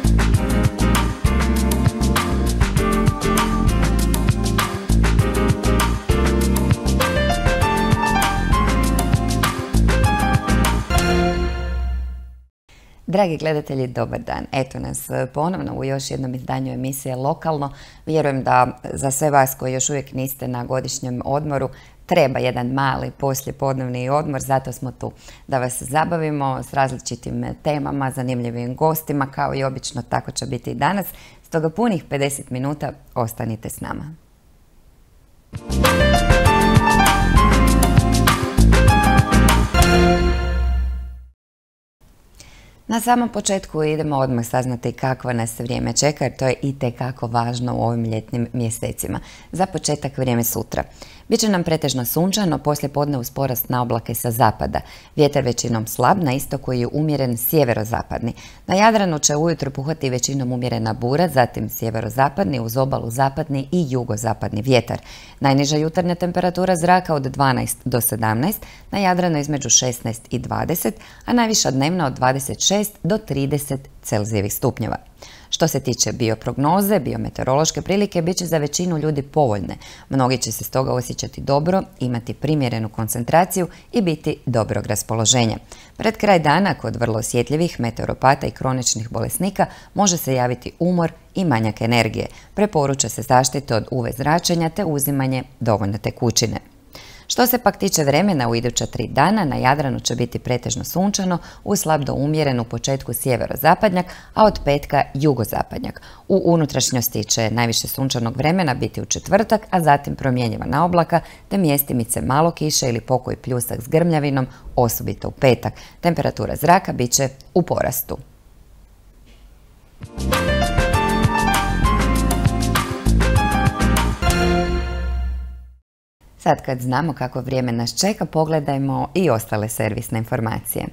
Dragi gledatelji, dobar dan. Eto nas ponovno u još jednom izdanju emisije Lokalno. Vjerujem da za sve vas koji još uvijek niste na godišnjem odmoru treba jedan mali poslijepodnevni odmor, zato smo tu da vas zabavimo s različitim temama, zanimljivim gostima, kao i obično tako će biti i danas. Stoga punih 50 minuta ostanite s nama. Na samom početku idemo odmah saznati kakva nas vrijeme čeka, jer to je itekako važno u ovim ljetnim mjesecima. Za početak vrijeme sutra. Biće nam pretežno sunčano, poslijepodne uz porast na oblake sa zapada. Vjetar većinom slab, na istoku je umjeren sjeverozapadni. Na Jadranu će ujutro puhati većinom umjerena bura, zatim sjeverozapadni, uz obalu zapadni i jugozapadni vjetar. Najniža jutarnja temperatura zraka od 12 do 17, na Jadranu između 16 i 20, a najviša dnevna od 26 do 30 Celzijevih stupnjeva. Što se tiče bioprognoze, biometeorološke prilike bit će za većinu ljudi povoljne. Mnogi će se stoga osjećati dobro, imati primjerenu koncentraciju i biti dobrog raspoloženja. Pred kraj dana, kod vrlo osjetljivih meteoropata i kroničnih bolesnika, može se javiti umor i manjak energije. Preporuča se zaštita od UV zračenja te uzimanje dovoljno tekućine. Što se pak tiče vremena, u iduća 3 dana na Jadranu će biti pretežno sunčano, uz slab do umjeren u početku sjeverozapadnjak, a od petka jugozapadnjak. U unutrašnjosti će najviše sunčanog vremena biti u četvrtak, a zatim promjenjivana oblaka te mjestimice malo kiše ili pokoji pljusak s grmljavinom, osobito u petak. Temperatura zraka bit će u porastu. Sad kad znamo kako vrijeme nas čeka, pogledajmo i ostale servisne informacije.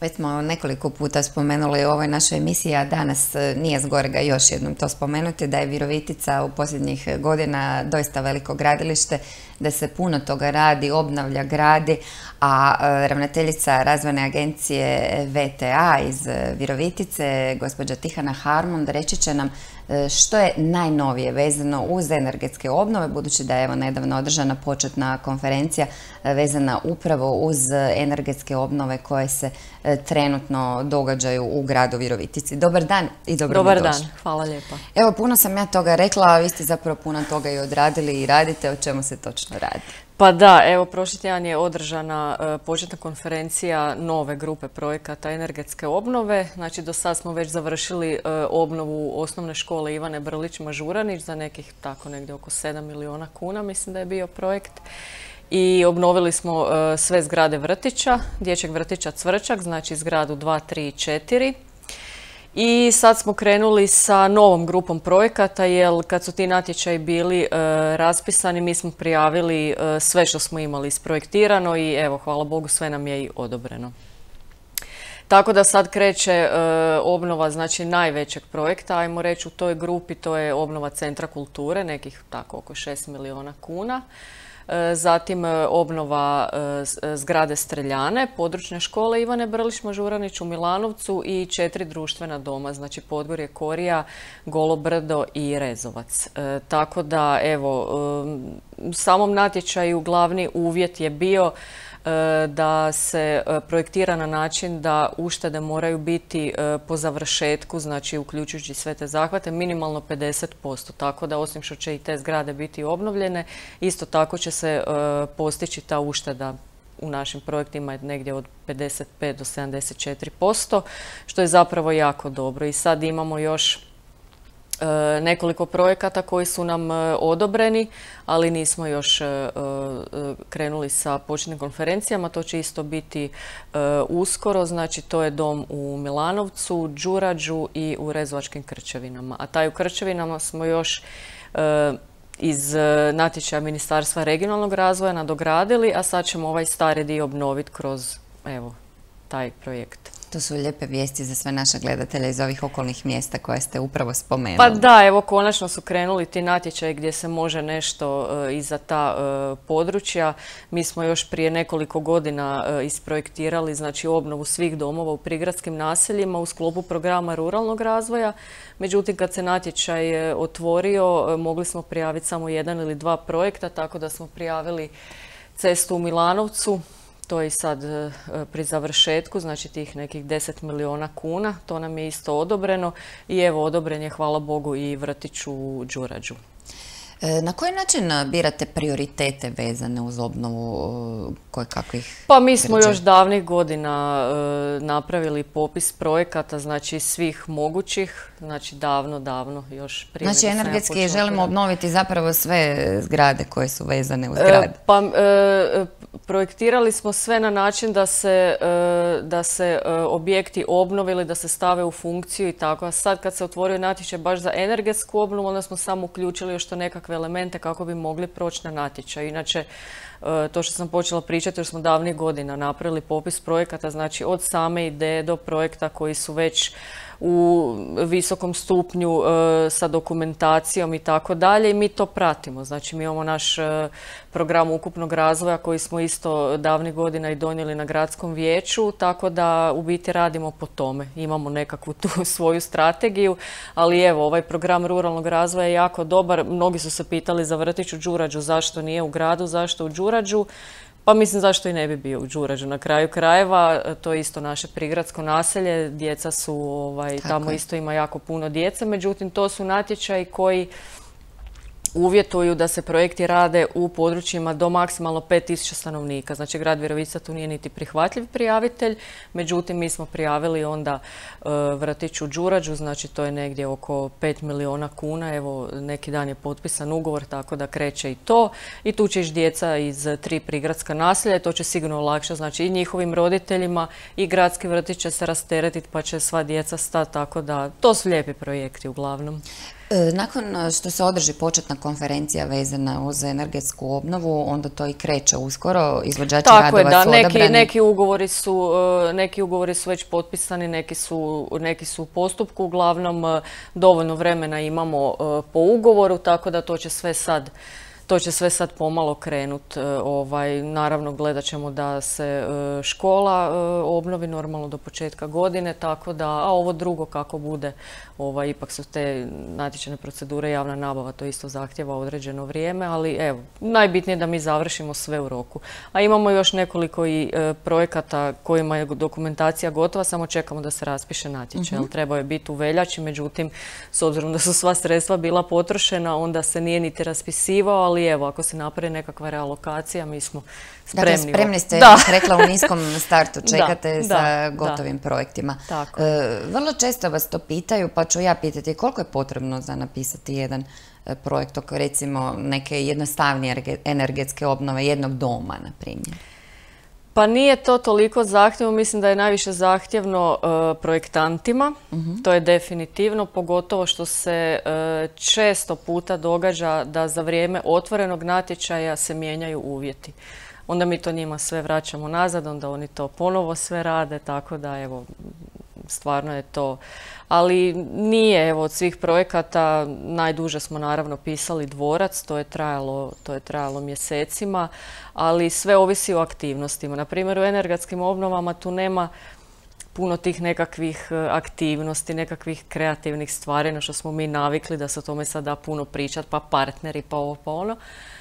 Već smo nekoliko puta spomenuli u ovoj našoj emisiji, a danas nije zgorega još jednom to spomenuti, da je Virovitica u posljednjih godina doista veliko gradilište, da se puno toga radi, obnavlja, gradi, a ravnateljica razvojne agencije VTA iz Virovitice, gospođa Tihana Harmond, reći će nam što je najnovije vezano uz energetske obnove, budući da je evo nedavno održana početna konferencija vezana upravo uz energetske obnove koje se trenutno događaju u gradu Virovitici. Dobar dan i dobro mi došli. Dobar dan, hvala lijepa. Evo, puno sam ja toga rekla, a vi ste zapravo puno toga i odradili i radite. O čemu se točno radi? Pa da, evo, prošli tjedan je održana početna konferencija nove grupe projekata energetske obnove. Znači, do sad smo već završili obnovu osnovne škole Ivane Brlić-Mažuranić za nekih tako negdje oko 7 milijuna kuna, mislim da je bio projekt. I obnovili smo sve zgrade vrtića, dječjeg vrtića Cvrčak, znači zgradu 2, 3 i 4. I sad smo krenuli sa novom grupom projekata, jer kad su ti natječaji bili raspisani, mi smo prijavili sve što smo imali isprojektirano i evo, hvala Bogu, sve nam je i odobreno. Tako da sad kreće obnova, znači, najvećeg projekta, ajmo reći, u toj grupi, to je obnova Centra kulture, nekih tako oko 6 milijuna kuna. Zatim obnova zgrade Streljane, područne škole Ivane Brlić-Mažuranić u Milanovcu i 4 društvena doma, znači Podgorje, Korija, Golo Brdo i Rezovac. Tako da, evo, u samom natječaju glavni uvjet je bio da se projektira na način da uštede moraju biti po završetku, znači uključujući sve te zahvate, minimalno 50%. Tako da osim što će i te zgrade biti obnovljene, isto tako će se postići ta ušteda u našim projektima negdje od 55 do 74%, što je zapravo jako dobro. I sad imamo još nekoliko projekata koji su nam odobreni, ali nismo još krenuli sa početnim konferencijama. To će isto biti uskoro, znači to je dom u Milanovcu, Đurađu i u Rezovačkim Krčevinama. A taj u Krčevinama smo još iz natječaja Ministarstva regionalnog razvoja nadogradili, a sad ćemo ovaj stari dio obnoviti kroz, evo, taj projekt. To su lijepe vijesti za sve naše gledatelje iz ovih okolnih mjesta koje ste upravo spomenuli. Pa da, evo, konačno su krenuli ti natječaji gdje se može nešto i za ta područja. Mi smo još prije nekoliko godina isprojektirali, znači, obnovu svih domova u prigradskim naseljima u sklopu programa ruralnog razvoja. Međutim, kad se natječaj otvorio, mogli smo prijaviti samo 1 ili 2 projekta, tako da smo prijavili cestu u Milanovcu. To je sad pri završetku, znači tih nekih 10 milijuna kuna, to nam je isto odobreno i evo, odobren je, hvala Bogu, i vrtić u Đurađu. Na koji način birate prioritete vezane uz obnovu kakvih? Pa mi smo još davnih godina napravili popis projekata, znači svih mogućih, znači davno, još prije. Znači energetski želimo obnoviti zapravo sve zgrade koje su vezane uz grad. Pa projektirali smo sve na način da se objekti obnovili, da se stave u funkciju i tako. A sad kad se otvorio natječaj baš za energetsku obnovu, onda smo samo uključili još to nekakve elemente kako bi mogli proći na natječaj. Inače, to što sam počela pričati, jer smo davnih godina napravili popis projekata, znači od same ideje do projekta koji su već u visokom stupnju sa dokumentacijom i tako dalje, i mi to pratimo. Znači, mi imamo naš program ukupnog razvoja koji smo isto davnih godina i donijeli na gradskom vijeću, tako da u biti radimo po tome. Imamo nekakvu tu svoju strategiju, ali evo, ovaj program ruralnog razvoja je jako dobar. Mnogi su se pitali za vrtić u Đurađu, zašto nije u gradu, zašto u Đurađu. Pa mislim, zašto i ne bi bio u Đurađu. Na kraju krajeva, to je isto naše prigradsko naselje, djeca su, tamo isto ima jako puno djece, međutim to su natječaji koji uvjetuju da se projekti rade u područjima do maksimalno 5000 stanovnika. Znači, grad Virovitica tu nije niti prihvatljiv prijavitelj, međutim mi smo prijavili onda vrtić u Đurađu, znači to je negdje oko 5 milijuna kuna. Evo, neki dan je potpisan ugovor, tako da kreće i to. I tu će ići djeca iz 3 prigradska naselja, to će sigurno olakšati, znači, i njihovim roditeljima, i gradski vrtić će se rasteretiti pa će sva djeca stati, tako da to su lijepi projekti uglavnom. Nakon što se održi početna konferencija vezana uz energetsku obnovu, onda to i kreće uskoro, izvođači radova su odabrani. Neki ugovori su već potpisani, neki su u postupku, uglavnom dovoljno vremena imamo po ugovoru, tako da to će sve sad pomalo krenut. Naravno, gledat ćemo da se škola obnovi normalno do početka godine, tako da, a ovo drugo kako bude, ipak su te natječajne procedure, javna nabava, to isto zahtjeva određeno vrijeme, ali evo, najbitnije je da mi završimo sve u roku. A imamo još nekoliko i projekata kojima je dokumentacija gotova, samo čekamo da se raspiše natječaj. Trebao je biti u veljači, međutim, s obzirom da su sva sredstva bila potrošena, onda se nije niti raspisivao, ali evo, ako se napravi nekakva realokacija, mi smo spremni. Dakle, spremni ste, ja bih rekla, u niskom startu, čekate sa gotovim projektima. Vrlo često vas to pitaju, pa ću ja pitati koliko je potrebno za napisati jedan projekt oko, recimo, neke jednostavnije energetske obnove jednog doma, na primjer. Pa nije to toliko zahtjevno, mislim da je najviše zahtjevno projektantima, to je definitivno, pogotovo što se često puta događa da za vrijeme otvorenog natječaja se mijenjaju uvjeti. Onda mi to njima sve vraćamo nazad, onda oni to ponovo sve rade, tako da evo, stvarno je to. Ali nije, evo, od svih projekata najduže smo naravno pisali Dvorac, to je trajalo mjesecima, ali sve ovisi o aktivnostima. Na primjer, u energetskim obnovama tu nema puno tih nekakvih aktivnosti, nekakvih kreativnih stvari, na što smo mi navikli da se o tome sad da puno pričati, pa partneri, pa ovo, pa ono.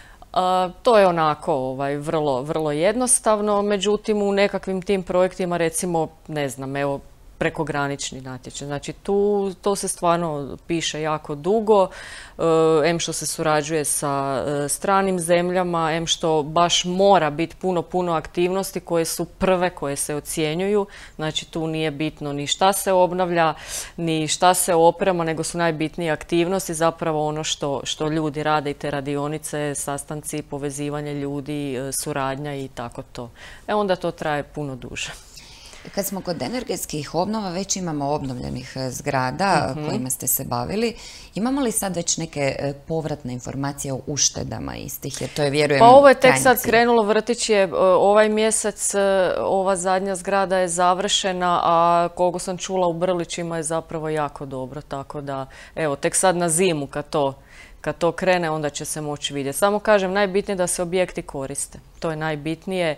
To je onako vrlo jednostavno, međutim u nekakvim tim projektima, recimo, ne znam, evo, prekogranični natječaj. Znači to se stvarno piše jako dugo, em što se surađuje sa stranim zemljama, em što baš mora biti puno aktivnosti koje su prve, koje se ocjenjuju. Znači tu nije bitno ni šta se obnavlja, ni šta se oprema, nego su najbitnije aktivnosti, zapravo ono što ljudi rade i te radionice, sastanci, povezivanje ljudi, suradnja i tako to. Onda to traje puno duže. Kad smo kod energetskih obnova, već imamo obnovljenih zgrada kojima ste se bavili. Imamo li sad već neke povratne informacije o uštedama istih? Jer to je, vjerujem, pa ovo je tek sad krenulo, vrtić je ovaj mjesec, ova zadnja zgrada je završena, a koliko sam čula u Brlićima je zapravo jako dobro. Tako da, evo, tek sad na zimu kad to krene, onda će se moći vidjeti. Samo kažem, najbitnije je da se objekti koriste. To je najbitnije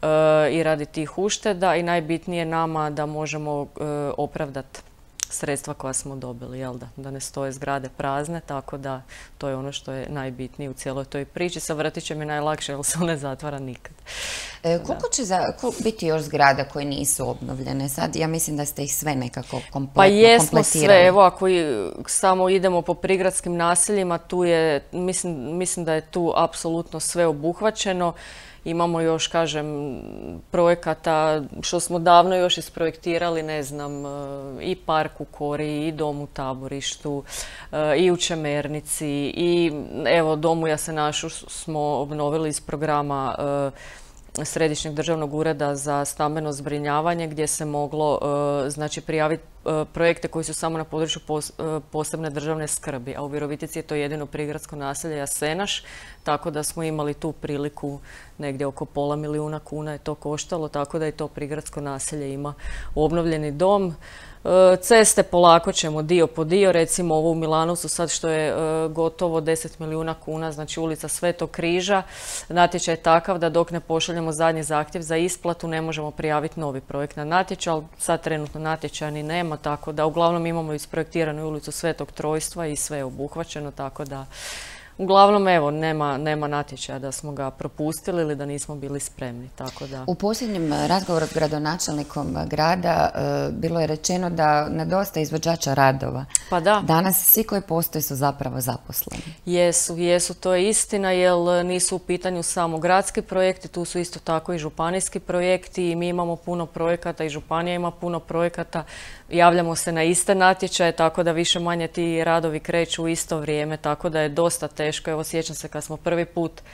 i radi tih ušteda i najbitnije nama da možemo opravdati sredstva koja smo dobili, jel da ne stoje zgrade prazne, tako da to je ono što je najbitnije u cijeloj toj priči. Sa vrtićem je najlakše jer se on ne zatvara nikad. Koliko će biti još zgrada koje nisu obnovljene? Sad ja mislim da ste ih sve nekako kompletirali. Pa jesmo sve, evo ako samo idemo po prigradskim naseljima, tu je, mislim da je tu apsolutno sve obuhvaćeno. Imamo još, kažem, projekata što smo davno još isprojektirali, ne znam, i park u Kori, i dom u Taborištu, i u Čemernici, i evo dom u Jasenašu smo obnovili iz programa Središnjeg državnog ureda za stambeno zbrinjavanje, gdje se moglo znači prijaviti projekte koji su samo na području posebne državne skrbi, a u Virovitici je to jedino prigradsko naselje Jasenaš, tako da smo imali tu priliku, negdje oko £500 000 kuna je to koštalo, tako da i to prigradsko naselje ima obnovljeni dom. Ceste polako ćemo dio po dio, recimo ovo u Milanovcu sad što je gotovo 10 milijuna kuna, znači ulica Svetog Križa. Natječaj je takav da dok ne pošaljemo zadnji zahtjev za isplatu ne možemo prijaviti novi projekt na natječaj, ali sad trenutno natječaja ni nema, tako da uglavnom imamo isprojektiranu ulicu Svetog Trojstva i sve je obuhvaćeno, tako da uglavnom, evo, nema natječaja da smo ga propustili ili da nismo bili spremni, tako da. U posljednjem razgovoru s gradonačelnikom grada bilo je rečeno da nedostaje izvođača radova. Pa da. Danas svi koji postoje su zapravo zaposleni. Jesu, to je istina, jer nisu u pitanju samo gradski projekti, tu su isto tako i županijski projekti i mi imamo puno projekata i županija ima puno projekata. Javljamo se na iste natječaje, tako da više manje ti radovi kreću u isto vrijeme, tako da je dosta teško. Evo, sjećam se kad smo prvi put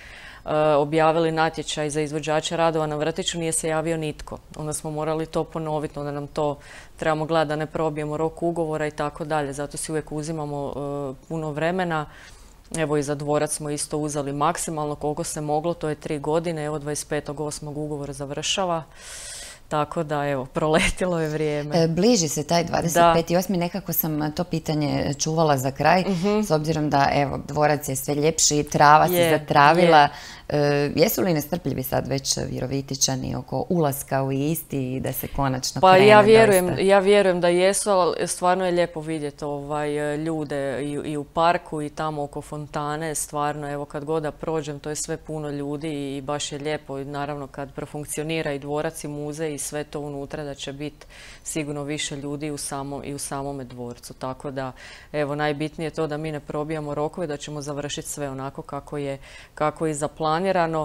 objavili natječaj za izvođača radova na vrtiću, nije se javio nitko. Onda smo morali to ponoviti, onda nam to trebamo gledati da ne probijemo rok ugovora i tako dalje. Zato si uvijek uzimamo puno vremena. Evo i za dvorac smo isto uzeli maksimalno koliko se moglo, to je 3 godine, evo 25.8. ugovor završava. Tako da, evo, proletilo je vrijeme. Bliži se taj 25.8. Nekako sam to pitanje čuvala za kraj, s obzirom da, evo, dvorac je sve ljepši, trava se zatravila. Jesu li nestrpljivi sad već Virovitičani oko ulaska u isti i da se konačno krene? Pa ja vjerujem da jesu, ali stvarno je lijepo vidjeti ljude i u parku i tamo oko fontane. Stvarno, evo, kad god da prođem, to je sve puno ljudi i baš je lijepo. I naravno, kad profunkcionira i dvorac i muzej i sve to unutra, da će biti sigurno više ljudi i u samome dvorcu. Tako da, evo, najbitnije je to da mi ne probijamo rokove, da ćemo završiti sve onako kako je zaplanirano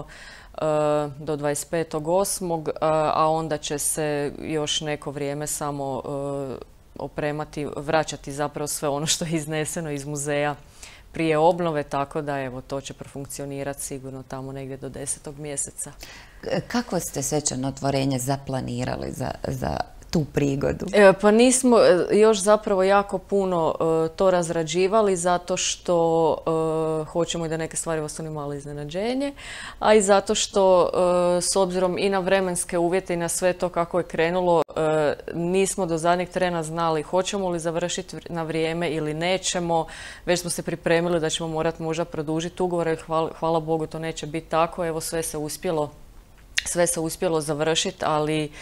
do 25.8. A onda će se još neko vrijeme samo opremati, vraćati zapravo sve ono što je izneseno iz muzeja prije obnove, tako da evo to će profunkcionirati sigurno tamo negdje do 10. mjeseca. Kako ste svečano otvorenje zaplanirali za tu prigodu? Pa nismo još zapravo jako puno to razrađivali zato što hoćemo i da neke stvari ostanu malo iznenađenje, a i zato što s obzirom i na vremenske uvjete i na sve to kako je krenulo, nismo do zadnjeg trena znali hoćemo li završiti na vrijeme ili nećemo. Već smo se pripremili da ćemo morati možda produžiti ugovore, hvala Bogu to neće biti tako. Evo sve se uspjelo završiti, ali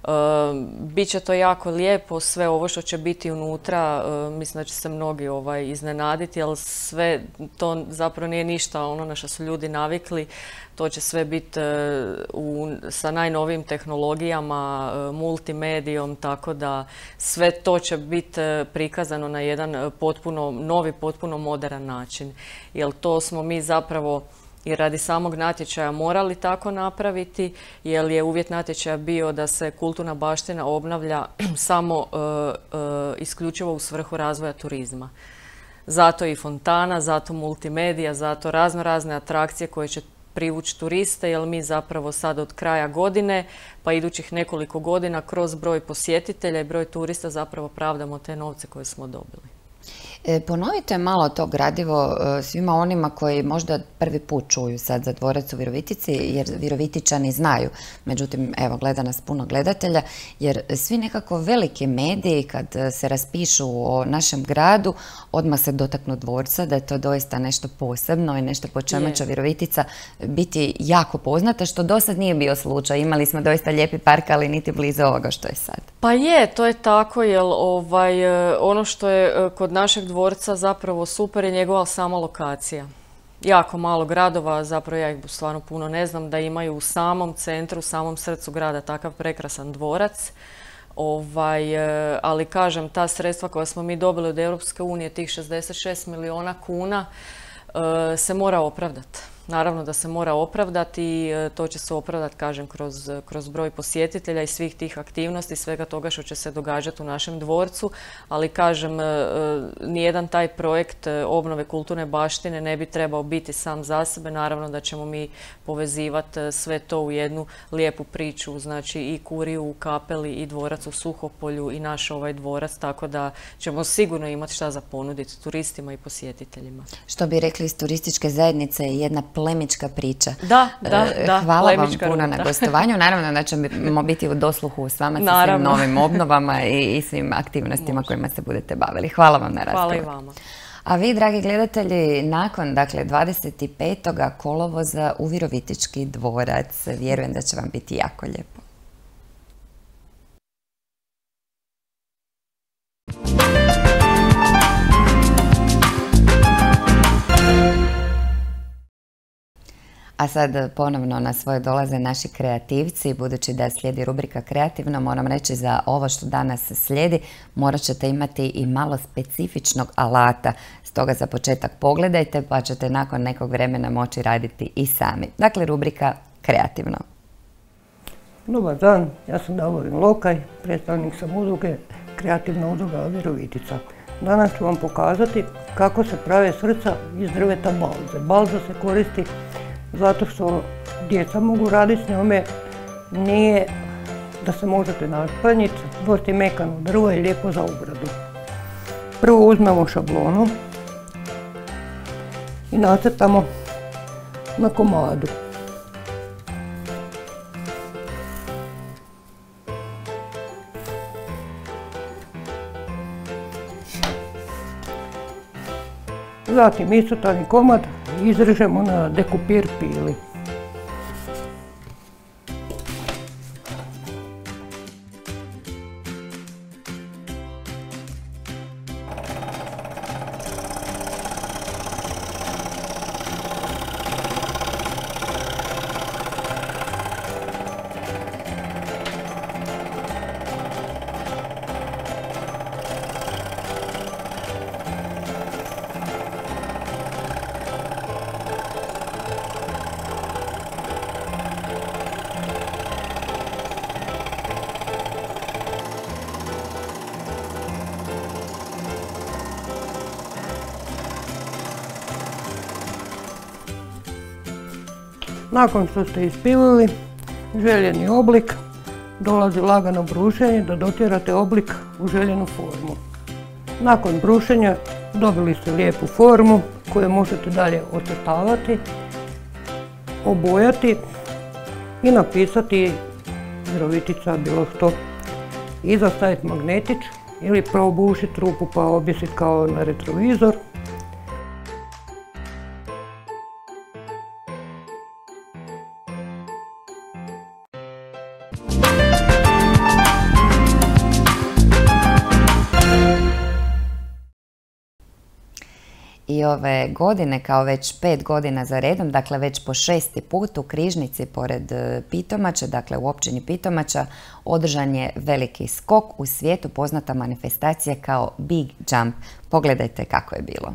bit će to jako lijepo, sve ovo što će biti unutra, mislim da će se mnogi iznenaditi, jer sve to zapravo nije ništa ono na što su ljudi navikli. To će sve biti sa najnovijim tehnologijama, multimedijom, tako da sve to će biti prikazano na jedan potpuno novi, potpuno moderan način. Jer to smo mi zapravo i radi samog natječaja morali tako napraviti, jer je uvjet natječaja bio da se kulturna baština obnavlja samo isključivo u svrhu razvoja turizma. Zato i fontana, zato multimedija, zato razne atrakcije koje će privući turiste, jer mi zapravo sad od kraja godine pa idućih nekoliko godina kroz broj posjetitelja i broj turista zapravo pravdamo te novce koje smo dobili. Ponovite malo to gradivo svima onima koji možda prvi put čuju sad za dvorac u Virovitici, jer Virovitičani znaju. Međutim, evo, gleda nas puno gledatelja, jer svi nekako veliki mediji kad se raspišu o našem gradu, odmah se dotaknu dvorca, da je to doista nešto posebno i nešto po čemu će Virovitica biti jako poznata, što do sad nije bio slučaj. Imali smo doista lijepi park, ali niti blizu ovoga što je sad. Pa je, to je tako, jer ono što je kod našeg dvorca zapravo super je njegova sama lokacija. Jako malo gradova, zapravo ja ih stvarno puno ne znam, da imaju u samom centru, u samom srcu grada takav prekrasan dvorac. Ali kažem, ta sredstva koja smo mi dobili od Europske unije, tih 66 milijuna kuna, se mora opravdati. Naravno da se mora opravdati i to će se opravdati, kažem, kroz broj posjetitelja i svih tih aktivnosti, svega toga što će se događati u našem dvorcu. Ali, kažem, nijedan taj projekt obnove kulturne baštine ne bi trebao biti sam za sebe. Naravno da ćemo mi povezivati sve to u jednu lijepu priču, znači i kuriju u Kapeli i dvorac u Suhopolju i naš ovaj dvorac, tako da ćemo sigurno imati šta za ponuditi turistima i posjetiteljima. Što bi rekli iz turističke zajednice, jedna plemička priča. Da. Hvala vam puno na gostovanju. Naravno da ćemo biti u dosluhu s vama sa svim novim obnovama i svim aktivnostima kojima se budete bavili. Hvala vam na razgovor. Hvala i vama. A vi, dragi gledatelji, nakon 25. kolovoza u Virovitički dvorac, vjerujem da će vam biti jako lijepo. A sad ponovno na svoje dolaze naši kreativci. Budući da slijedi rubrika Kreativno, moram reći za ovo što danas slijedi morat ćete imati i malo specifičnog alata. Stoga za početak pogledajte pa ćete nakon nekog vremena moći raditi i sami. Dakle, rubrika Kreativno. Dobar dan, ja sam Davorin Lokaj, predstavnik sam udruge Kreativna udruga Virovitica. Danas ću vam pokazati kako se prave srca iz drveta balze. Balza se koristi zato što djeca mogu raditi s njome, nije da se možete našpanjiti, dosti mekano drvo je lijepo za obradu. Prvo uzmemo šablonu i nacrtamo na komadu. Zatim iscrtani komad izrežemo na dekupir pili. Nakon što ste ispilili željeni oblik, dolazi lagano brušenje da dotjerate oblik u željenu formu. Nakon brušenja dobili ste lijepu formu koju možete dalje ocrtavati, obojati i napisati Virovitica bilo što. Iza staviti magnetić ili probušiti rupu pa objesiti kao na retrovizor. I ove godine, kao već 5 godina za redom, dakle već po 6. put u Križnici pored Pitomače, dakle u općini Pitomača, održan je veliki skok, u svijetu poznata manifestacija kao Big Jump. Pogledajte kako je bilo.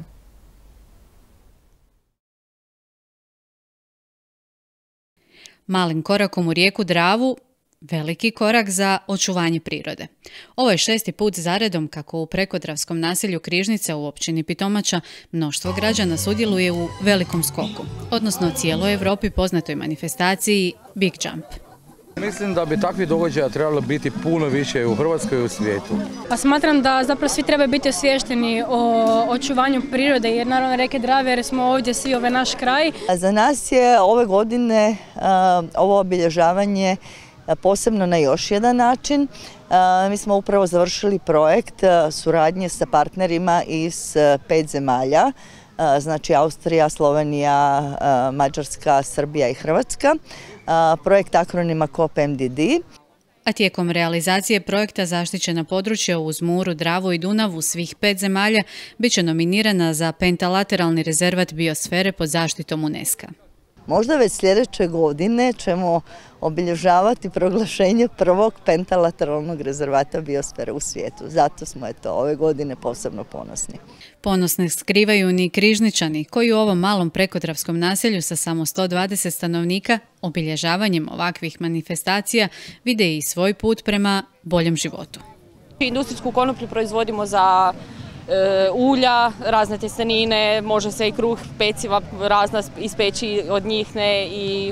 Malim korakom u rijeku Dravu, veliki korak za očuvanje prirode. Ovo je 6. put zaredom kako u prekodravskom naselju Križnica u općini Pitomača mnoštvo građana sudjeluje u velikom skoku, odnosno cijeloj Europi poznatoj manifestaciji Big Jump. Mislim da bi takvih događaja trebalo biti puno više u Hrvatskoj i u svijetu. Pa smatram da zapravo svi trebaju biti osviješteni o očuvanju prirode, jer naravno rijeke Drave, jer smo ovdje svi naš kraj. Za nas je ove godine ovo obilježavanje posebno na još jedan način. Mi smo upravo završili projekt suradnje sa partnerima iz 5 zemalja, znači Austrija, Slovenija, Mađarska, Srbija i Hrvatska. Projekt akronima COP-MDD. A tijekom realizacije projekta zaštićena područja uz Muru, Dravu i Dunavu svih 5 zemalja bit će nominirana za pentalateralni rezervat biosfere pod zaštitom UNESCO-a. Možda već sljedeće godine ćemo obilježavati proglašenje prvog pentalateralnog rezervata biosfere u svijetu. Zato smo ove godine posebno ponosni. Ponos ne skrivaju ni Križničani, koji u ovom malom prekodravskom naselju sa samo 120 stanovnika obilježavanjem ovakvih manifestacija vide i svoj put prema boljem životu. Industrijsku konoplju proizvodimo za ulja, razne tjestenine, može se i kruh, peciva razna ispeći od njih i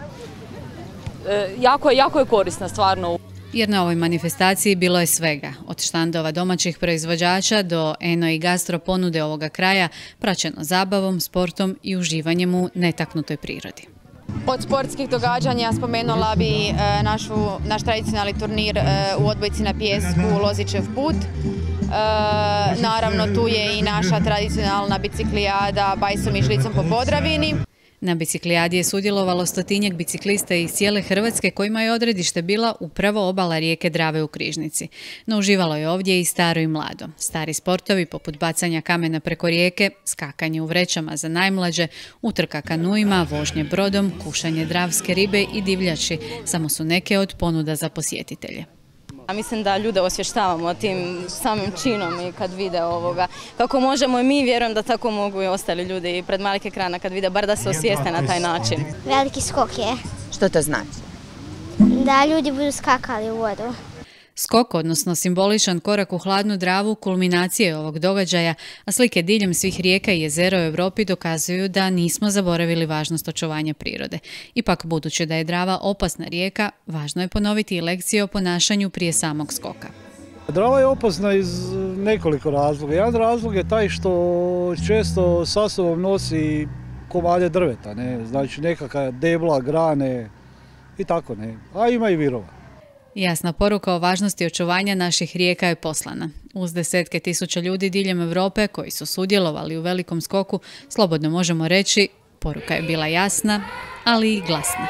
jako je korisna stvarno. Jer na ovoj manifestaciji bilo je svega, od štandova domaćih proizvođača do eno i gastro ponude ovoga kraja, praćeno zabavom, sportom i uživanjem u netaknutoj prirodi. Od sportskih događanja spomenula bi naš tradicionalni turnir u odbojci na pijesku Lozićev put. Naravno tu je i naša tradicionalna biciklijada bajsom i žlicom po Podravini. Na biciklijadi je sudjelovalo 100-tinjak biciklista iz cijele Hrvatske kojima je odredište bila upravo obala rijeke Drave u Križnici. No uživalo je ovdje i staro i mlado. Stari sportovi poput bacanja kamena preko rijeke, skakanje u vrećama za najmlađe, utrka kanuima, vožnje brodom, kušanje dravske ribe i divljači samo su neke od ponuda za posjetitelje. Mislim da ljude osvještavamo tim samim činom i kad vide ovoga. Kako možemo i mi, vjerujem da tako mogu i ostali ljudi i pred malih ekrana kad vide, bar da se osvijeste na taj način. Veliki skok je. Što to znači? Da ljudi budu skakali u vodu. Skok, odnosno simboličan korak u hladnu Dravu, kulminacije je ovog događaja, a slike diljem svih rijeka i jezera u Europi dokazuju da nismo zaboravili važnost očuvanja prirode. Ipak, budući da je Drava opasna rijeka, važno je ponoviti i lekcije o ponašanju prije samog skoka. Drava je opasna iz nekoliko razloga. Jedan razlog je taj što često sa sobom nosi komade drveta, ne? Znači nekakva debla, grane i tako, ne? A ima i virova. Jasna poruka o važnosti očuvanja naših rijeka je poslana. Uz desetke tisuća ljudi diljem Europe koji su sudjelovali u velikom skoku, slobodno možemo reći, poruka je bila jasna, ali i glasna.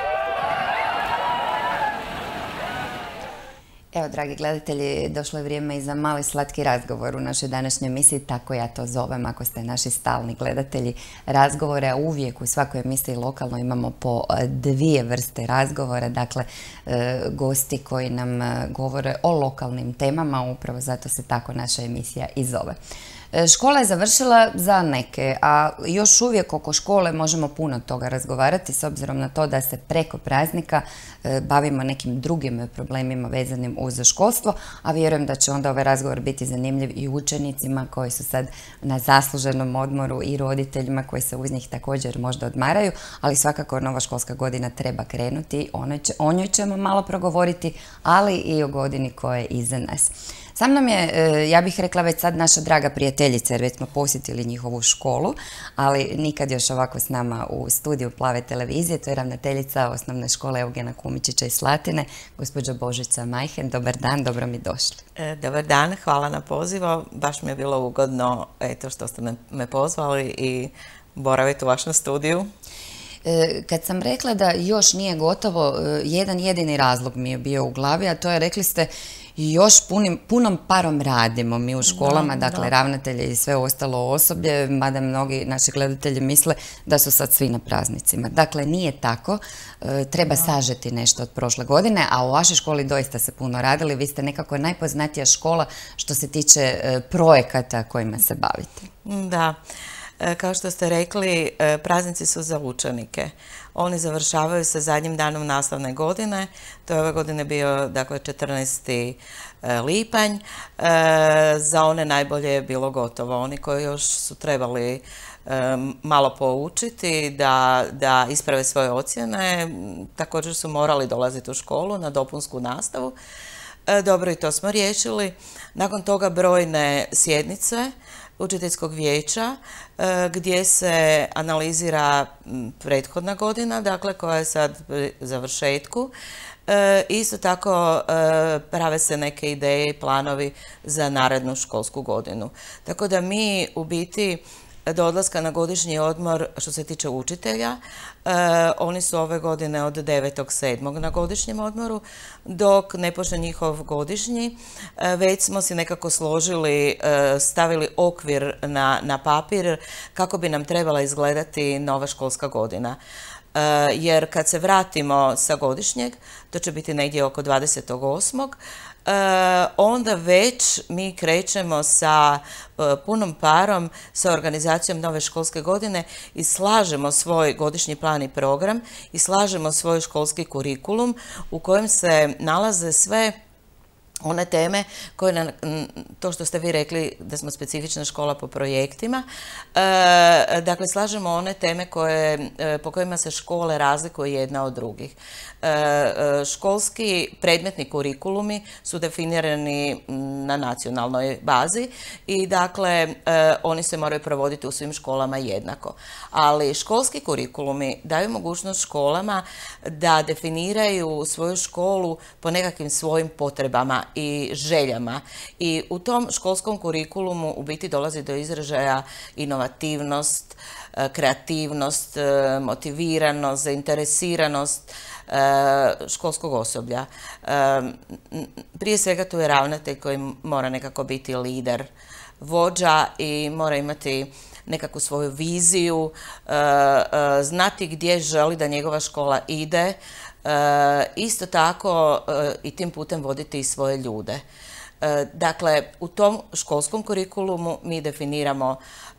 Evo, dragi gledatelji, došlo je vrijeme i za mali slatki razgovor u našoj današnjoj emisiji, tako ja to zovem ako ste naši stalni gledatelji razgovore, a uvijek u svakoj emisiji lokalno imamo po dvije vrste razgovora, dakle gosti koji nam govore o lokalnim temama, upravo zato se tako naša emisija i zove. Škola je završila za neke, a još uvijek oko škole možemo puno toga razgovarati s obzirom na to da se preko praznika bavimo nekim drugim problemima vezanim uz školstvo, a vjerujem da će onda ovaj razgovor biti zanimljiv i učenicima koji su sad na zasluženom odmoru i roditeljima koji se uz njih također možda odmaraju, ali svakako nova školska godina treba krenuti, o njoj ćemo malo progovoriti, ali i o godini koja je iza nas. Sa mnom je, ja bih rekla već sad, naša draga prijateljica, jer već smo posjetili njihovu školu, ali nikad još ovako s nama u studiju Plave televizije. To je ravnateljica osnovne škole Eugena Kumičića iz Slatine, gospođa Božica Majhen. Dobar dan, dobro mi došli. Dobar dan, hvala na pozivu. Baš mi je bilo ugodno što ste me pozvali i boraviti u vašem studiju. Kad sam rekla da još nije gotovo, jedan jedini razlog mi je bio u glavi, a to je, rekli ste, još punom parom radimo mi u školama, dakle ravnatelji i sve ostalo osoblje, mada mnogi naši gledatelji misle da su sad svi na praznicima. Dakle, nije tako, treba sažeti nešto od prošle godine, a u vašoj školi doista se puno radili, vi ste nekako najpoznatija škola što se tiče projekata kojima se bavite. Da. Kao što ste rekli, praznici su za učenike. Oni završavaju sa zadnjim danom nastavne godine. To je ove godine bio, dakle, 14. lipanj. Za one najbolje je bilo gotovo. Oni koji još su trebali malo poučiti, da isprave svoje ocjene, također su morali dolaziti u školu na dopunsku nastavu. Dobro, i to smo riješili. Nakon toga brojne sjednice učiteljskog vijeća gdje se analizira prethodna godina, dakle koja je sad pri završetku. Isto tako prave se neke ideje i planovi za narednu školsku godinu. Tako da mi u biti do odlaska na godišnji odmor što se tiče učitelja, oni su ove godine od 9.7. na godišnjem odmoru, dok ne počne njihov godišnji, već smo si nekako složili, stavili okvir na papir kako bi nam trebala izgledati nova školska godina. Jer kad se vratimo sa godišnjeg, to će biti negdje oko 28. Onda već mi krećemo sa punom parom sa organizacijom nove školske godine i slažemo svoj godišnji plan i program i slažemo svoj školski kurikulum u kojem se nalaze sve one teme koje, to što ste vi rekli da smo specifična škola po projektima, dakle slažemo one teme po kojima se škole razlikuju jedna od drugih. Školski predmetni kurikulumi su definirani na nacionalnoj bazi i dakle oni se moraju provoditi u svim školama jednako. Ali školski kurikulumi daju mogućnost školama da definiraju svoju školu po nekakvim svojim potrebama i željama. I u tom školskom kurikulumu u biti dolazi do izražaja inovativnost, kreativnost, motiviranost, zainteresiranost školskog osoblja. Prije svega tu je ravnatelj koji mora nekako biti lider, vođa i mora imati nekakvu svoju viziju, znati gdje želi da njegova škola ide, isto tako i tim putem voditi i svoje ljude. Dakle, u tom školskom kurikulumu mi definiramo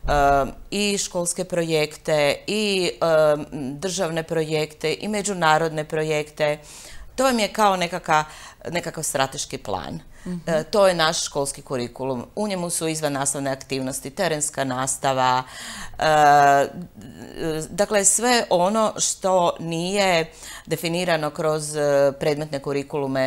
i školske projekte, i državne projekte, i međunarodne projekte. To vam je kao nekakav strateški plan. To je naš školski kurikulum. U njemu su izvannastavne aktivnosti, terenska nastava, dakle sve ono što nije definirano kroz predmetne kurikulume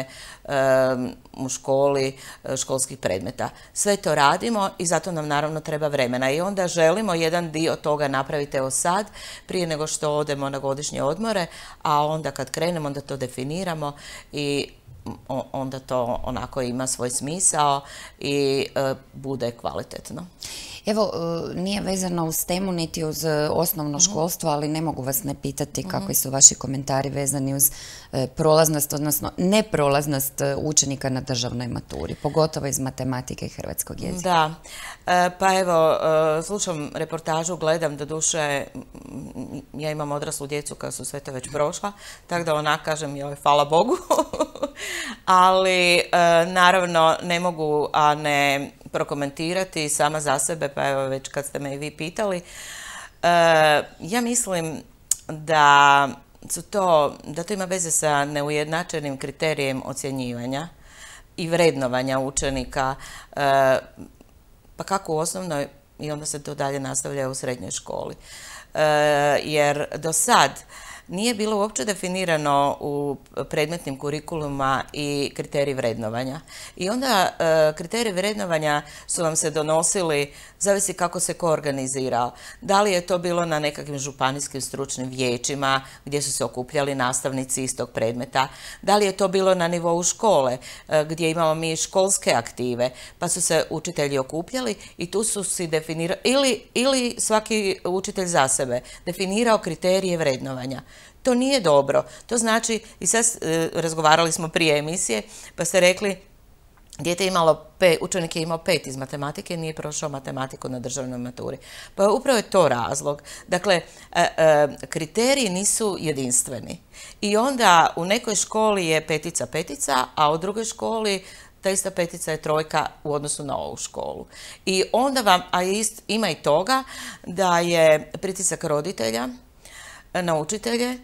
u školi, školskih predmeta. Sve to radimo i zato nam naravno treba vremena i onda želimo jedan dio toga napraviti evo sad, prije nego što odemo na godišnje odmore, a onda kad krenemo onda to definiramo i onda to onako ima svoj smisao i bude kvalitetno. Evo, nije vezano uz temu niti uz osnovno školstvo, ali ne mogu vas ne pitati kakvi su vaši komentari vezani uz prolaznost, odnosno neprolaznost učenika na državnoj maturi, pogotovo iz matematike i hrvatskog jezika. Da, pa evo, slušam reportažu, gledam, doduše, ja imam odraslu djecu koja su sve to već prošla, tako da onak kažem, joj, hvala Bogu, ali naravno ne mogu, a ne prokomentirati sama za sebe, pa evo već kad ste me i vi pitali. Ja mislim da to ima veze sa neujednačenim kriterijem ocjenjivanja i vrednovanja učenika, pa kako u osnovnoj i onda se to dalje nastavlja u srednjoj školi. Jer do sad nije bilo uopće definirano u predmetnim kurikuluma i kriteriji vrednovanja. I onda kriteriji vrednovanja su vam se donosili, zavisi kako se ko organizirao. Da li je to bilo na nekakvim županijskim stručnim vijećima gdje su se okupljali nastavnici iz tog predmeta, da li je to bilo na nivou škole gdje imamo mi školske aktive, pa su se učitelji okupljali i tu su si definirali, ili svaki učitelj za sebe definirao kriterije vrednovanja. To nije dobro. To znači, i sad razgovarali smo prije emisije, pa ste rekli, učenik je imao 5 iz matematike, nije prošao matematiku na državnoj maturi. Pa upravo je to razlog. Dakle, kriteriji nisu jedinstveni. I onda u nekoj školi je 5 , a u drugoj školi ta ista 5 je 3 u odnosu na ovu školu. I onda ima i toga da je pritisak roditelja na učitelje,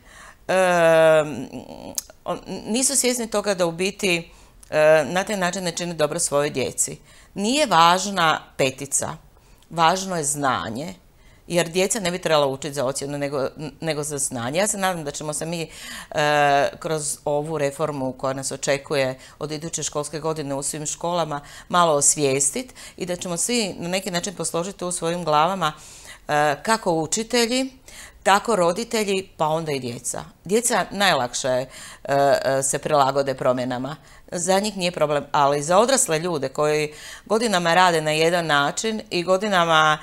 nisu svjesni toga da u biti na taj način ne čini dobro svojoj djeci. Nije važna 5, važno je znanje, jer djeca ne bi trebala učiti za ocjenu nego za znanje. Ja se nadam da ćemo se mi kroz ovu reformu koja nas očekuje od iduće školske godine u svim školama malo osvijestiti i da ćemo svi na neki način posložiti u svojim glavama kako učitelji, tako roditelji, pa onda i djeca. Djeca najlakše se prilagode promjenama. Za njih nije problem, ali za odrasle ljude koji godinama rade na jedan način i godinama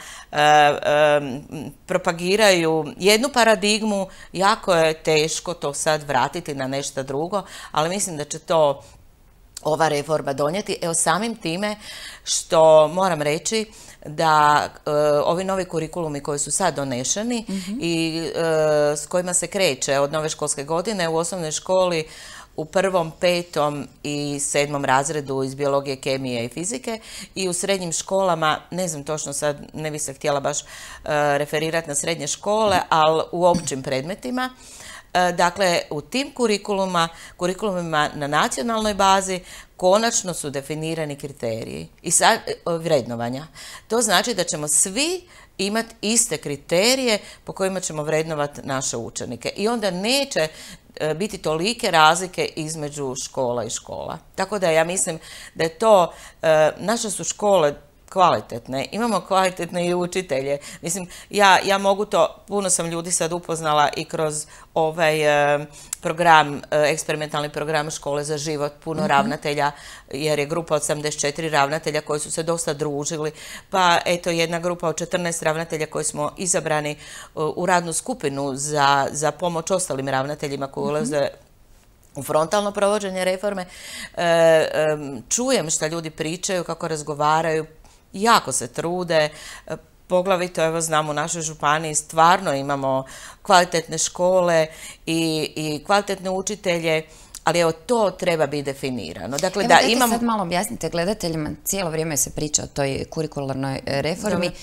propagiraju jednu paradigmu, jako je teško to sad vratiti na nešto drugo, ali mislim da će to ova reforma donijeti. Evo samim time što moram reći da ovi novi kurikulumi koji su sad donešeni i s kojima se kreće od nove školske godine u osnovnoj školi u 1., 5. i 7. razredu iz biologije, kemije i fizike i u srednjim školama, ne znam točno sad, ne bi se htjela baš referirati na srednje škole, ali u općim predmetima. Dakle, u tim kurikulumima na nacionalnoj bazi konačno su definirani kriteriji i sad vrednovanja. To znači da ćemo svi imati iste kriterije po kojima ćemo vrednovati naše učenike. I onda neće biti tolike razlike između škola i škola. Tako da ja mislim da je to, naše su škole kvalitetne, imamo kvalitetne i učitelje. Mislim, ja mogu to, puno sam ljudi sad upoznala i kroz ovaj program, eksperimentalni program Škole za život, puno ravnatelja, jer je grupa od 74 ravnatelja koji su se dosta družili, pa eto jedna grupa od 14 ravnatelja koji smo izabrani u radnu skupinu za pomoć ostalim ravnateljima koji ulaze u frontalno provođenje reforme. Čujem šta ljudi pričaju, kako razgovaraju, jako se trude, poglavito, evo znam, u našoj županiji stvarno imamo kvalitetne škole i kvalitetne učitelje, ali evo to treba biti definirano. Dakle, da imamo... Sad malo objasnite gledateljima, cijelo vrijeme se priča o toj kurikularnoj reformi.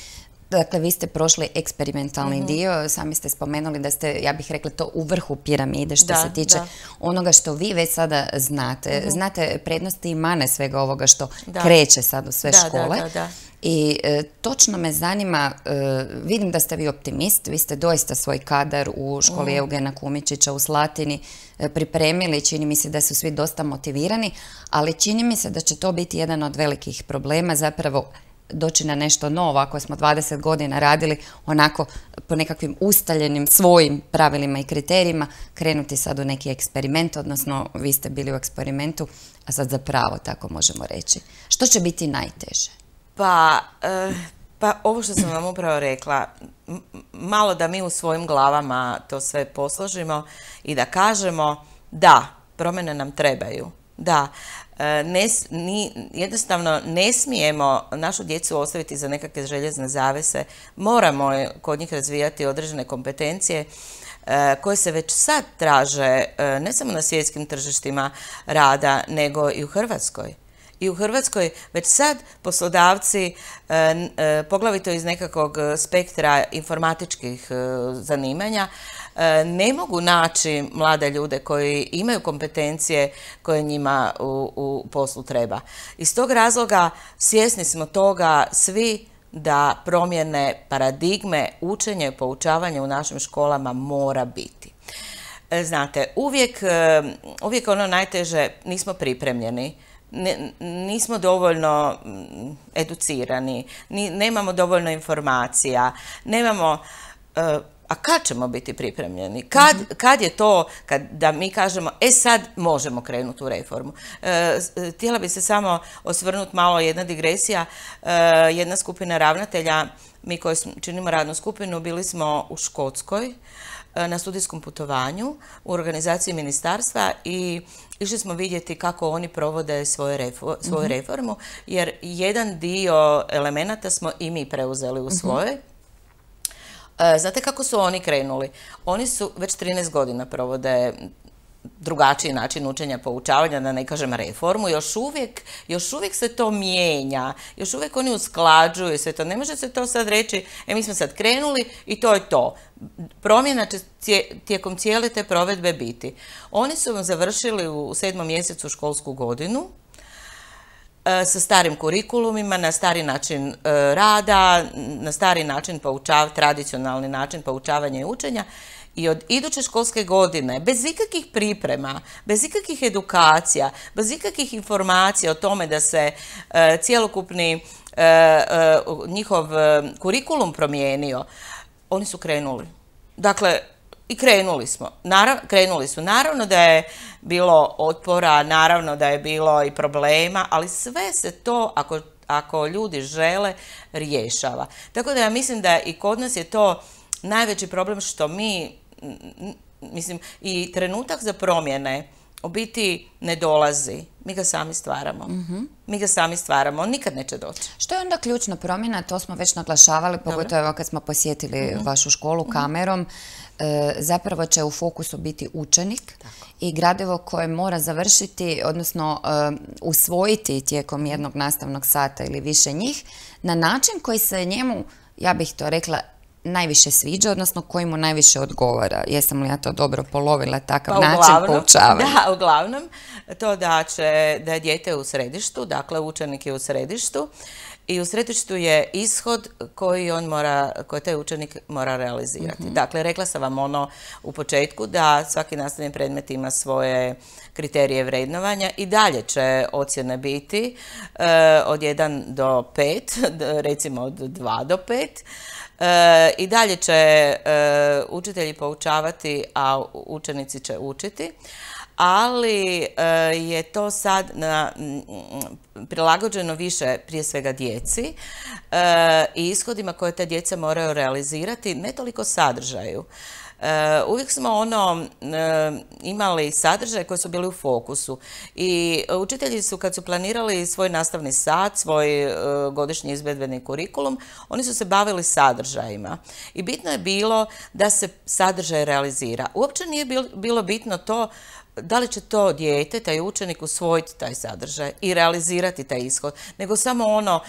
Dakle, vi ste prošli eksperimentalni dio, sami ste spomenuli da ste, ja bih rekla, to u vrhu piramide što se tiče onoga što vi već sada znate. Znate prednosti i mane svega ovoga što kreće sad u sve škole. I točno me zanima, vidim da ste vi optimist, vi ste doista svoj kadar u školi Eugena Kumičića u Slatini pripremili, čini mi se da su svi dosta motivirani, ali čini mi se da će to biti jedan od velikih problema, zapravo doći na nešto novo, ako smo 20 godina radili onako po nekakvim ustaljenim svojim pravilima i kriterijima, krenuti sad u neki eksperiment, odnosno vi ste bili u eksperimentu, a sad zapravo tako možemo reći. Što će biti najteže? Pa ovo što sam vam upravo rekla, malo da mi u svojim glavama to sve posložimo i da kažemo da, promjene nam trebaju, da, jednostavno ne smijemo našu djecu ostaviti za nekakve željezne zavese, moramo kod njih razvijati određene kompetencije koje se već sad traže ne samo na svjetskim tržištima rada, nego i u Hrvatskoj. I u Hrvatskoj već sad poslodavci, poglavito iz nekakvog spektra informatičkih zanimanja, ne mogu naći mlade ljude koji imaju kompetencije koje njima u poslu treba. Iz tog razloga svjesni smo toga svi da promjene paradigme učenja i poučavanja u našim školama mora biti. Znate, uvijek ono najteže, nismo pripremljeni. Nismo dovoljno educirani, nemamo dovoljno informacija, nemamo, a kad ćemo biti pripremljeni? Kad je to, da mi kažemo, sad možemo krenuti u reformu? Htjela bi se samo osvrnuti malo, jedna digresija, jedna skupina ravnatelja, mi koji činimo radnu skupinu, bili smo u Škotskoj na studijskom putovanju u organizaciji ministarstva i išli smo vidjeti kako oni provode svoju reformu, jer jedan dio elemenata smo i mi preuzeli u svoje. Znate kako su oni krenuli? Oni su već 13 godina provode drugačiji način učenja, poučavanja, da ne kažem reformu, još uvijek se to mijenja, još uvijek oni usklađuju sve to. Ne može se to sad reći, mi smo sad krenuli i to je to. Promjena će tijekom cijele te provedbe biti. Oni su završili u 7. mjesecu školsku godinu sa starim kurikulumima, na stari način rada, na stari način tradicionalni način poučavanja i učenja. I od iduće školske godine, bez ikakvih priprema, bez ikakvih edukacija, bez ikakvih informacija o tome da se cjelokupni njihov kurikulum promijenio, oni su krenuli. Dakle, i krenuli su. Naravno da je bilo otpora, naravno da je bilo i problema, ali sve se to, ako ljudi žele, rješava. Tako da ja mislim da i kod nas je to najveći problem što mislim, i trenutak za promjene u biti ne dolazi. Mi ga sami stvaramo. On nikad neće doći. Što je onda ključna promjena? To smo već naglašavali, pogotovo kad smo posjetili vašu školu kamerom. Zapravo će u fokusu biti učenik i gradivo koje mora završiti, odnosno usvojiti tijekom jednog nastavnog sata ili više njih, na način koji se njemu, ja bih to rekla, najviše sviđa, odnosno koji mu najviše odgovara. Jesam li ja to dobro polovila, takav način poučavanja? Da, uglavnom, to da je dijete u središtu, dakle učenik je u središtu i u središtu je ishod koji taj učenik mora realizirati. Dakle, rekla sam vam ono u početku da svaki nastavni predmet ima svoje kriterije vrednovanja i dalje će ocjene biti od 1 do 5, recimo od 2 do 5. I dalje će učitelji poučavati, a učenici će učiti, ali je to sad prilagođeno više prije svega djeci i ishodima koje te djeca moraju realizirati, ne toliko sadržaju. Uvijek smo imali sadržaje koji su bili u fokusu i učitelji su kad su planirali svoj nastavni sat, svoj godišnji izvedbeni kurikulum, oni su se bavili sadržajima i bitno je bilo da se sadržaj realizira. Uopće nije bilo bitno to da li će to dijete, taj učenik usvojiti taj sadržaj i realizirati taj ishod, nego samo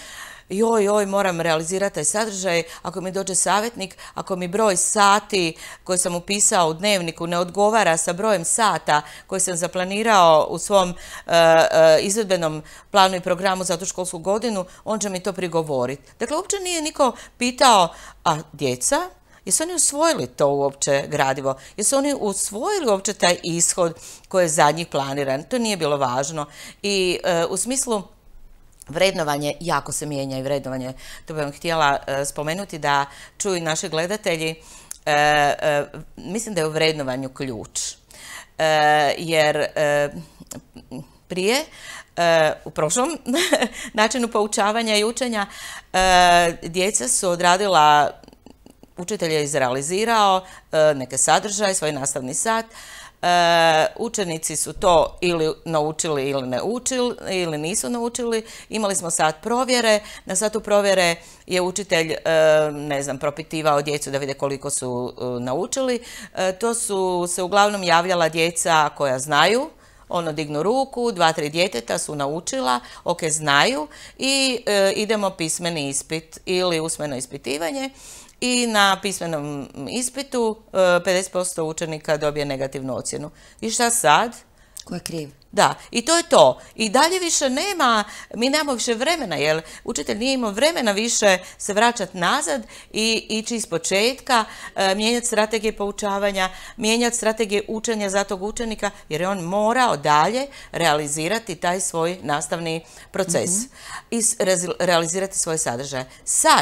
joj, moram realizirati taj sadržaj, ako mi dođe savjetnik, ako mi broj sati koji sam upisao u dnevniku ne odgovara sa brojem sata koji sam zaplanirao u svom izvedbenom planu i programu za tu školsku godinu, on će mi to prigovoriti. Dakle, uopće nije niko pitao, a djeca, jesu oni usvojili to uopće gradivo? Jesu oni usvojili uopće taj ishod koji je za njih planiran? To nije bilo važno. I u smislu vrednovanje, jako se mijenja i vrednovanje. To bih vam htjela spomenuti da čuju naši gledatelji. Mislim da je u vrednovanju ključ. Jer prije, u prošlom načinu poučavanja i učenja, djeca su odradila, učitelj je izrealizirao neke sadržaje, svoj nastavni sat, učenici su to ili naučili ili ne učili, ili nisu naučili, imali smo sat provjere, na satu provjere je učitelj, ne znam, propitivao djecu da vide koliko su naučili, to su se uglavnom javljala djeca koja znaju, dignu ruku, 2-3 djeteta su naučila, ok, znaju i idemo pismeni ispit ili usmeno ispitivanje. I na pismenom ispitu 50% učenika dobije negativnu ocjenu. I šta sad? Ko je kriv? Da, i to je to. I dalje više mi nemamo više vremena, jer učitelj nije imao vremena više se vraćati nazad i ići iz početka, mijenjati strategije poučavanja, mijenjati strategije učenja za tog učenika, jer je on morao dalje realizirati taj svoj nastavni proces i realizirati svoje sadržaje. Sad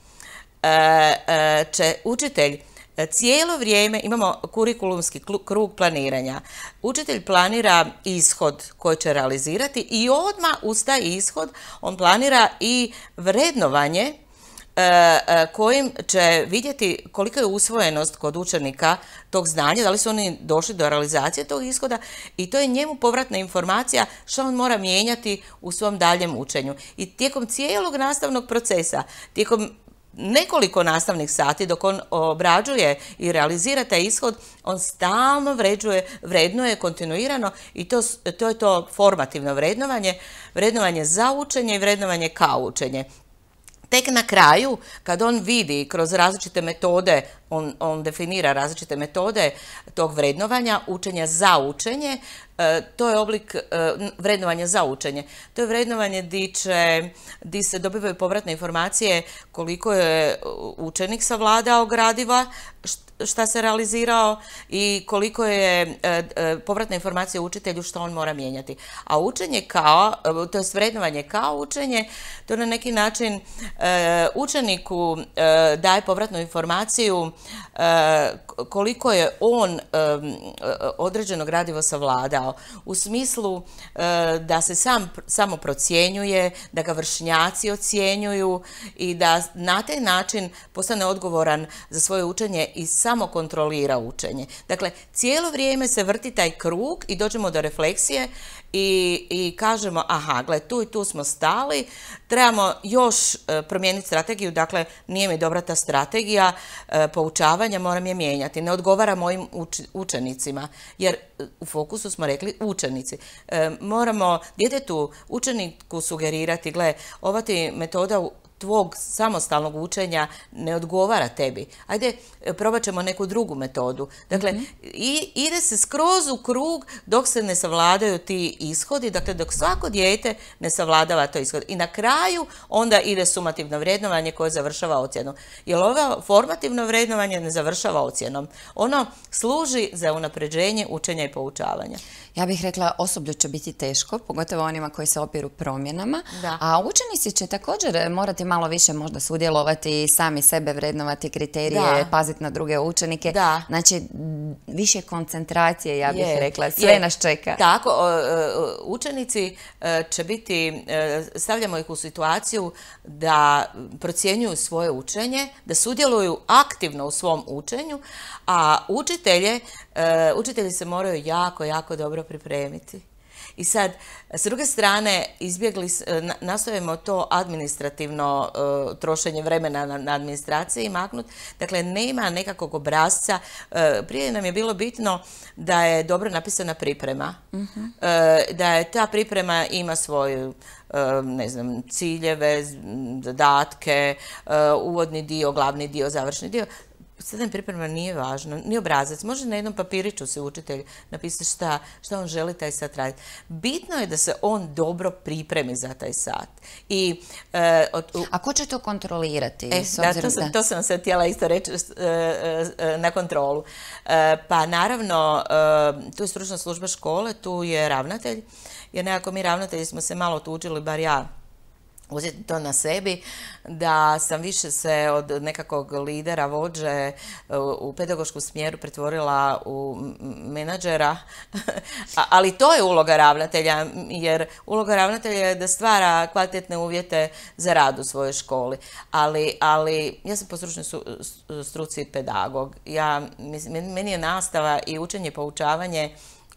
će učitelj cijelo vrijeme, imamo kurikulumski krug planiranja, učitelj planira ishod koji će realizirati i odmah uz taj ishod on planira i vrednovanje kojim će vidjeti kolika je usvojenost kod učenika tog znanja, da li su oni došli do realizacije tog ishoda i to je njemu povratna informacija što on mora mijenjati u svom daljem učenju. I tijekom cijelog nastavnog procesa, tijekom nekoliko nastavnih sati dok on obrađuje i realizira taj ishod, on stalno vrednuje kontinuirano i to je to formativno vrednovanje za učenje i vrednovanje kao učenje. Tek na kraju, kad on vidi kroz različite metode, on definira različite metode tog vrednovanja, učenja za učenje, to je oblik vrednovanja za učenje. To je vrednovanje di se dobivaju povratne informacije koliko je učenik savladao gradiva, šta se realizirao i koliko je povratna informacija učitelju što on mora mijenjati. A učenje to je vrednovanje kao učenje, to na neki način učeniku daje povratnu informaciju koliko je on određeno gradivo savladao. U smislu da se samo procjenjuje, da ga vršnjaci ocjenjuju i da na taj način postane odgovoran za svoje učenje i samo kontrolira učenje. Dakle, cijelo vrijeme se vrti taj krug i dođemo do refleksije i kažemo, aha, gle, tu i tu smo stali, trebamo još promijeniti strategiju, dakle, nije mi dobra ta strategija poučavanja, moram je mijenjati. Ne odgovara mojim učenicima, jer u fokusu smo rekli učenici. Moramo djetetu, učeniku sugerirati, gle, ova ti metoda tvog samostalnog učenja ne odgovara tebi. Ajde, probat ćemo neku drugu metodu. Dakle, ide se skroz u krug dok se ne savladaju ti ishodi, dakle, dok svako dijete ne savladava to ishod. I na kraju onda ide sumativno vrednovanje koje završava ocjenom. Jer ovo formativno vrednovanje ne završava ocjenom. Ono služi za unapređenje učenja i poučavanja. Ja bih rekla, osoblju će biti teško, pogotovo onima koji se opiru promjenama, a učenici će također morati malo više možda sudjelovati i sami sebe vrednovati kriterije, paziti na druge učenike. Znači, više koncentracije, ja bih rekla, sve nas čeka. Tako, učenici će biti, stavljamo ih u situaciju da procjenjuju svoje učenje, da sudjeluju aktivno u svom učenju, a učitelji se moraju jako, jako dobro pripremiti. I sad, s druge strane, nastojimo to administrativno trošenje vremena na administraciji maknuti. Dakle, nema nekakvog obrasca. Prije nam je bilo bitno da je dobro napisana priprema. Da je ta priprema ima svoju ne znam, ciljeve, zadatke, uvodni dio, glavni dio, završni dio. Studenj priprema nije važno, ni obrazac. Može na jednom papiriću se učitelj napisati šta on želi taj sat raditi. Bitno je da se on dobro pripremi za taj sat. A ko će to kontrolirati? To sam sad htjela isto reći na kontrolu. Pa naravno, tu je stručna služba škole, tu je ravnatelj, jer nekako mi ravnatelji smo se malo tuđili, bar ja, uzeti to na sebi, da sam više se od nekakvog lidera, vođe u pedagoškom smjeru pretvorila u menadžera, ali to je uloga ravnatelja, jer uloga ravnatelja je da stvara kvalitetne uvjete za rad u svojoj školi, ali ja sam po stručnoj struci pedagog. Meni je nastava i učenje, poučavanje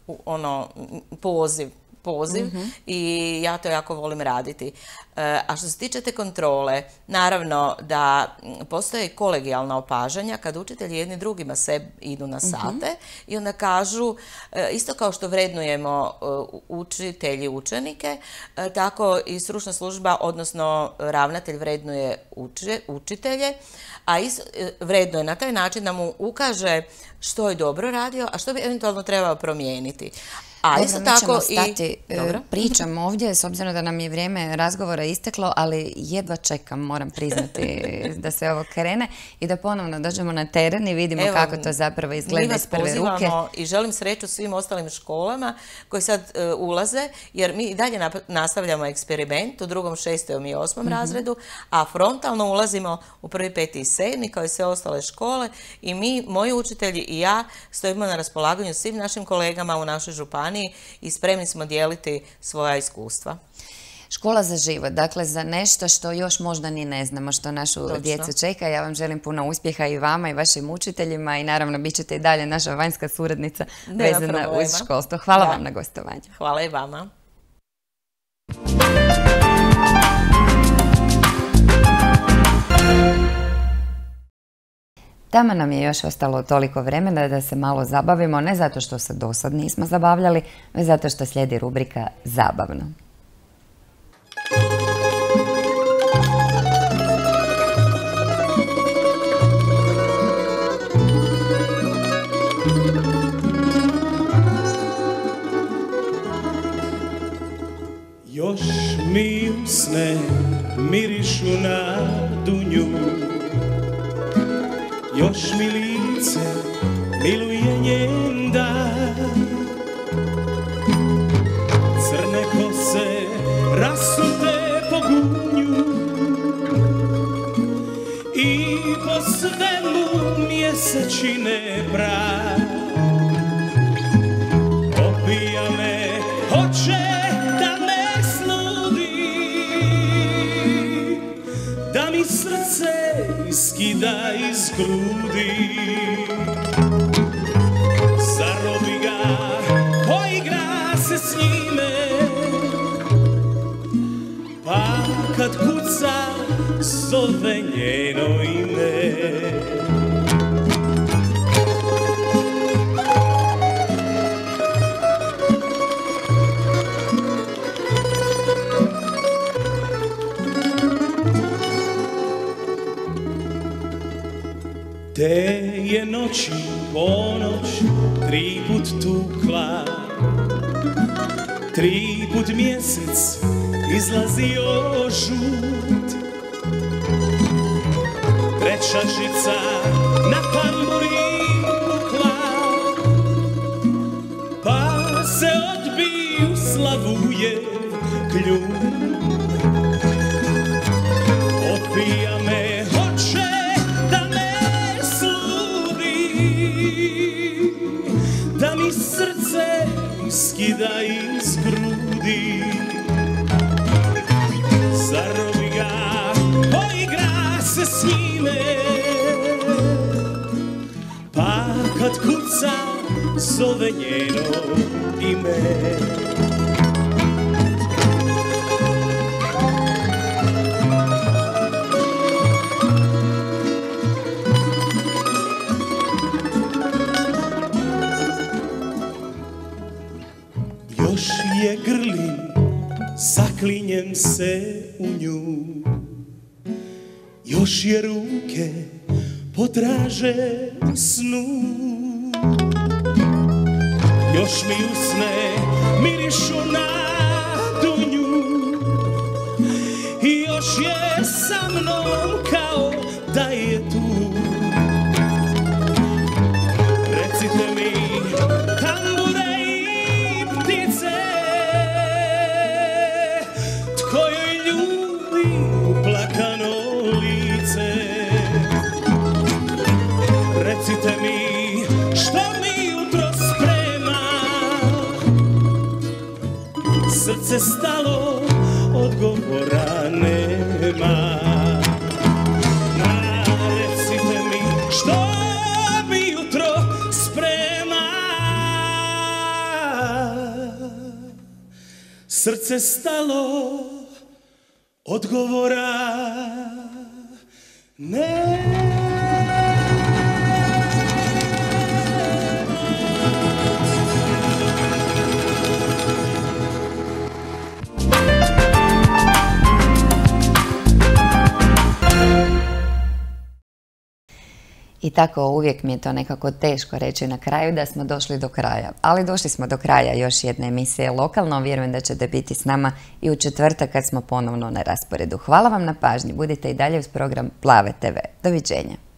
poziv i ja to jako volim raditi. A što se tiče te kontrole, naravno da postoje kolegijalna opažanja kad učitelji jedni drugima idu na sate i onda kažu, isto kao što vrednujemo učitelji učenike, tako i stručna služba, odnosno ravnatelj vrednuje učitelje, a vrednuje na taj način da mu ukaže što je dobro radio, a što bi eventualno trebao promijeniti. Dobro, mi ćemo stati pričam ovdje, s obzirom da nam je vrijeme razgovora isteklo, ali jedva čekam, moram priznati, da se ovo krene i da ponovno dođemo na teren i vidimo kako to zapravo izgleda iz prve ruke. Mi vas pozivamo i želim sreću svim ostalim školama koji sad ulaze, jer mi i dalje nastavljamo eksperiment u 2., 6. i 8. razredu, a frontalno ulazimo u 1., 5. i 7. kao i sve ostale škole i mi, moji učitelji i ja, stojimo na raspolaganju svim našim kolegama u našoj županiji i spremni smo dijeliti svoja iskustva. Škola za život, dakle za nešto što još možda ni ne znamo, što našu djecu čeka. Ja vam želim puno uspjeha i vama i vašim učiteljima i naravno bit ćete i dalje naša vanjska suradnica vezana uz školstvo. Hvala vam na gostovanju. Hvala i vama. Tamo nam je još ostalo toliko vremena da se malo zabavimo, ne zato što se dosad nismo zabavljali, već zato što slijedi rubrika Zabavno. Još mi usne mirišu na dunju, još mi lice miluje njen dan, crne kose rasute po gunju i po svemu mjesečine brad. Opija me, hoće da me sludi, da mi srce iskida iz grudi. Zarobi ga, poigra se s njime, pa kad kuca zove njeno ime. Te je noći ponoć 3 put tukla, 3 put mjesec izlazio žut, 3. žica na tamburin pukla, pa se odbiju Slavujev kljun. Opija me, hoće da me sludi, da mi srce iskida iz grudi. Zarobi ga, poigra se s njime, pa kad kuca zove njeno ime. Još je grlim zaklinjem se u nju. Još je ruke potraže snu, još mi usne mirišu na dunju i još je sa mnom kao da je tu. Recite mi, tambure i ptice, tko joj ljubi uplakano lice? Recite mi, što mi jutro sprema? Srce stalo, odgovora nema. Recite mi, što mi jutro sprema? Srce stalo, odgovora nema. I tako uvijek mi je to nekako teško reći na kraju da smo došli do kraja. Ali došli smo do kraja još jedne emisije Lokalno. Vjerujem da ćete biti s nama i u četvrtak kad smo ponovno na rasporedu. Hvala vam na pažnji. Budite i dalje uz program Plave TV. Doviđenja.